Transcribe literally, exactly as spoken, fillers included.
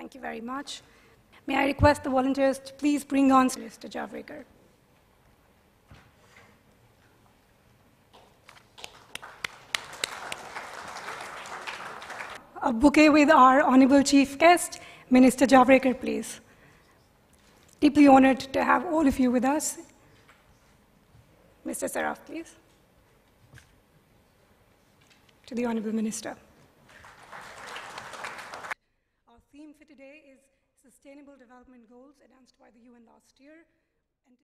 Thank you very much. May I request the volunteers to please bring on Mister Javadekar. A bouquet with our honorable chief guest, Minister Javadekar, please. Deeply honored to have all of you with us. Mister Saraf, please. To the Honorable Minister. Our theme for today is Sustainable Development Goals announced by the U N last year.